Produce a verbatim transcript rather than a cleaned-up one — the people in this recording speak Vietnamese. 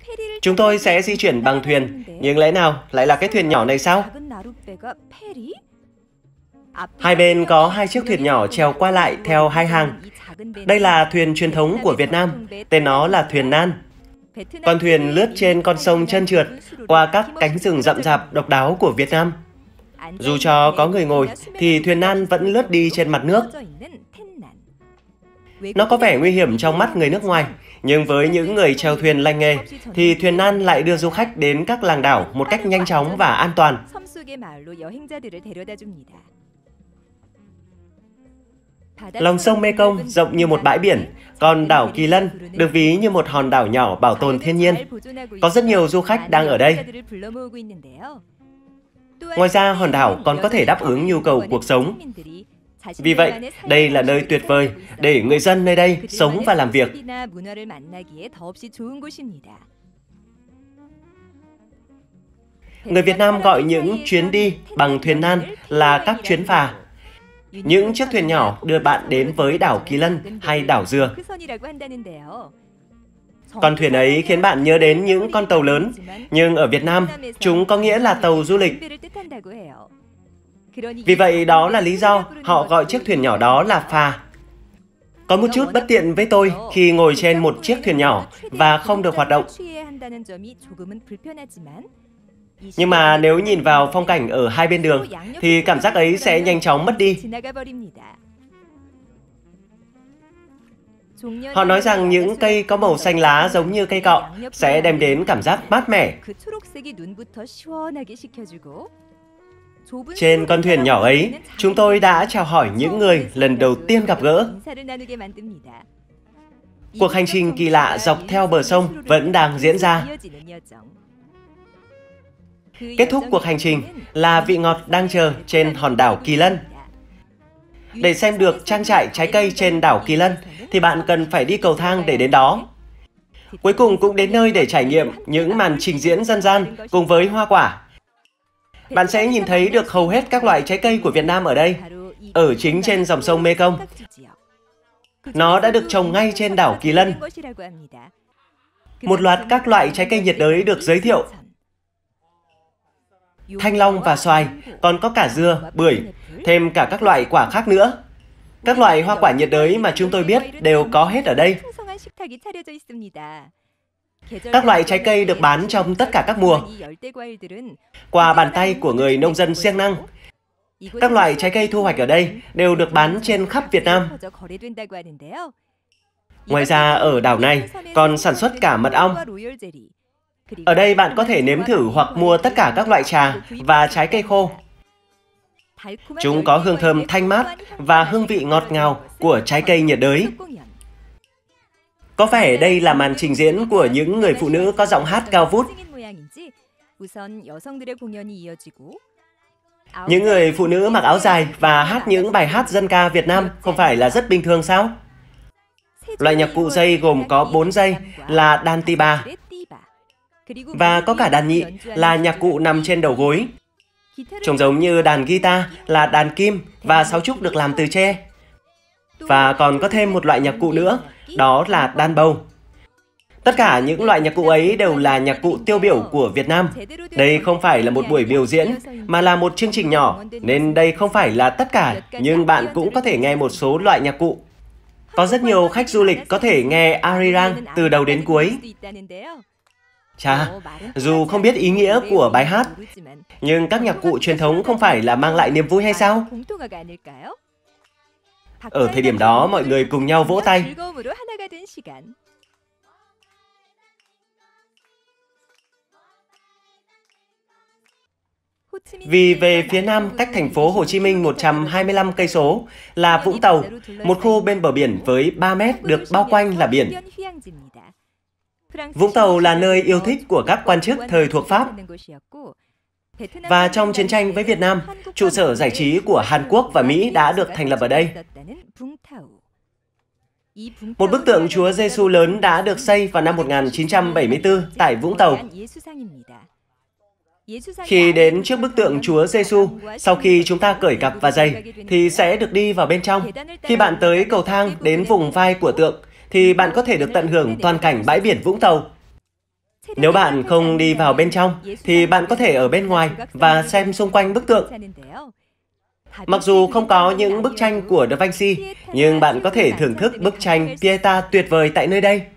Chúng tôi sẽ di chuyển bằng thuyền, nhưng lẽ nào lại là cái thuyền nhỏ này sao? Hai bên có hai chiếc thuyền nhỏ chèo qua lại theo hai hàng. Đây là thuyền truyền thống của Việt Nam, tên nó là thuyền nan. Con thuyền lướt trên con sông trơn trượt, qua các cánh rừng rậm rạp độc đáo của Việt Nam. Dù cho có người ngồi, thì thuyền nan vẫn lướt đi trên mặt nước. Nó có vẻ nguy hiểm trong mắt người nước ngoài, nhưng với những người chèo thuyền lành nghề, thì thuyền nan lại đưa du khách đến các làng đảo một cách nhanh chóng và an toàn. Lòng sông Mekong rộng như một bãi biển, còn đảo Kỳ Lân được ví như một hòn đảo nhỏ bảo tồn thiên nhiên. Có rất nhiều du khách đang ở đây. Ngoài ra, hòn đảo còn có thể đáp ứng nhu cầu cuộc sống. Vì vậy, đây là nơi tuyệt vời để người dân nơi đây sống và làm việc. Người Việt Nam gọi những chuyến đi bằng thuyền nan là các chuyến phà. Những chiếc thuyền nhỏ đưa bạn đến với đảo Kỳ Lân hay đảo Dừa. Con thuyền ấy khiến bạn nhớ đến những con tàu lớn, nhưng ở Việt Nam, chúng có nghĩa là tàu du lịch. Vì vậy, đó là lý do họ gọi chiếc thuyền nhỏ đó là phà. Có một chút bất tiện với tôi khi ngồi trên một chiếc thuyền nhỏ và không được hoạt động. Nhưng mà nếu nhìn vào phong cảnh ở hai bên đường, thì cảm giác ấy sẽ nhanh chóng mất đi. Họ nói rằng những cây có màu xanh lá giống như cây cọ sẽ đem đến cảm giác mát mẻ. Trên con thuyền nhỏ ấy, chúng tôi đã chào hỏi những người lần đầu tiên gặp gỡ. Cuộc hành trình kỳ lạ dọc theo bờ sông vẫn đang diễn ra. Kết thúc cuộc hành trình là vị ngọt đang chờ trên hòn đảo Kỳ Lân. Để xem được trang trại trái cây trên đảo Kỳ Lân, thì bạn cần phải đi cầu thang để đến đó. Cuối cùng cũng đến nơi để trải nghiệm những màn trình diễn dân gian cùng với hoa quả. Bạn sẽ nhìn thấy được hầu hết các loại trái cây của Việt Nam ở đây, ở chính trên dòng sông Mekong. Nó đã được trồng ngay trên đảo Kỳ Lân. Một loạt các loại trái cây nhiệt đới được giới thiệu. Thanh long và xoài, còn có cả dưa, bưởi, thêm cả các loại quả khác nữa. Các loại hoa quả nhiệt đới mà chúng tôi biết đều có hết ở đây. Các loại trái cây được bán trong tất cả các mùa, qua bàn tay của người nông dân siêng năng. Các loại trái cây thu hoạch ở đây đều được bán trên khắp Việt Nam. Ngoài ra, ở đảo này còn sản xuất cả mật ong. Ở đây bạn có thể nếm thử hoặc mua tất cả các loại trà và trái cây khô. Chúng có hương thơm thanh mát và hương vị ngọt ngào của trái cây nhiệt đới. Có vẻ đây là màn trình diễn của những người phụ nữ có giọng hát cao vút. Những người phụ nữ mặc áo dài và hát những bài hát dân ca Việt Nam không phải là rất bình thường sao? Loại nhạc cụ dây gồm có bốn dây là đàn tỳ bà. Và có cả đàn nhị là nhạc cụ nằm trên đầu gối. Trông giống như đàn guitar là đàn kim và sáo trúc được làm từ tre. Và còn có thêm một loại nhạc cụ nữa, đó là đàn bầu. Tất cả những loại nhạc cụ ấy đều là nhạc cụ tiêu biểu của Việt Nam. Đây không phải là một buổi biểu diễn, mà là một chương trình nhỏ, nên đây không phải là tất cả, nhưng bạn cũng có thể nghe một số loại nhạc cụ. Có rất nhiều khách du lịch có thể nghe Arirang từ đầu đến cuối. Chà, dù không biết ý nghĩa của bài hát, nhưng các nhạc cụ truyền thống không phải là mang lại niềm vui hay sao? Ở thời điểm đó, mọi người cùng nhau vỗ tay. Vì về phía nam cách thành phố Hồ Chí Minh một trăm hai mươi lăm cây số là Vũng Tàu, một khu bên bờ biển với ba mét được bao quanh là biển. Vũng Tàu là nơi yêu thích của các quan chức thời thuộc Pháp. Và trong chiến tranh với Việt Nam, trụ sở giải trí của Hàn Quốc và Mỹ đã được thành lập ở đây. Một bức tượng Chúa Giêsu lớn đã được xây vào năm một nghìn chín trăm bảy mươi tư tại Vũng Tàu. Khi đến trước bức tượng Chúa Giêsu, sau khi chúng ta cởi cặp và giày, thì sẽ được đi vào bên trong. Khi bạn tới cầu thang đến vùng vai của tượng, thì bạn có thể được tận hưởng toàn cảnh bãi biển Vũng Tàu. Nếu bạn không đi vào bên trong, thì bạn có thể ở bên ngoài và xem xung quanh bức tượng. Mặc dù không có những bức tranh của Da Vinci, nhưng bạn có thể thưởng thức bức tranh Pieta tuyệt vời tại nơi đây.